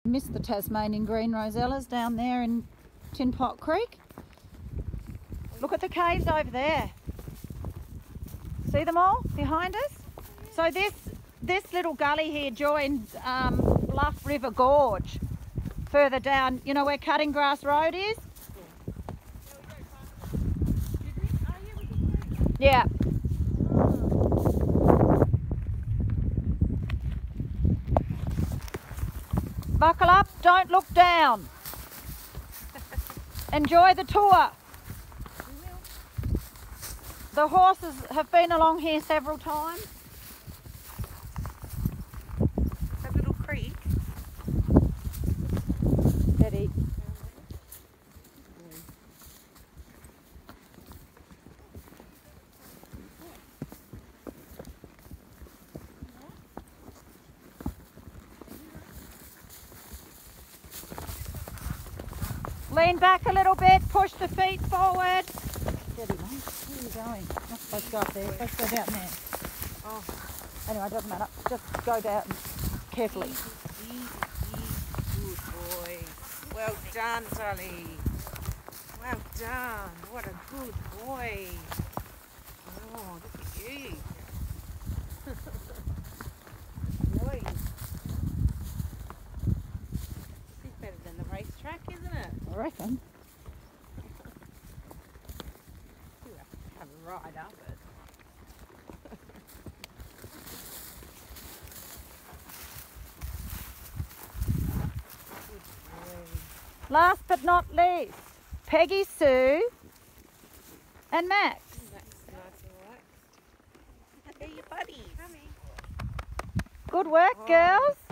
Missed the Tasmanian green rosellas down there in Tin Pot Creek. Look at the caves over there. See them all behind us? So this little gully here joins Bluff River Gorge further down, you know where Cutting Grass Road is? Yeah. Buckle up, don't look down. Enjoy the tour. The horses have been along here several times. That little creek. Steady. Lean back a little bit, push the feet forward. Steady, mate. Where are you going? Not supposed to go up there, you're supposed to go down there. Oh. Anyway, it doesn't matter. Just go down carefully. Easy, good boy. Well done, Tully. Well done. What a good boy. Oh, look at you. Boy. This is better than the racetrack, isn't it? I reckon. You have a ride up it. Last but not least, Peggy, Sue and Max. That's nice and relaxed. Hey, your buddies. Coming. Good work, girls.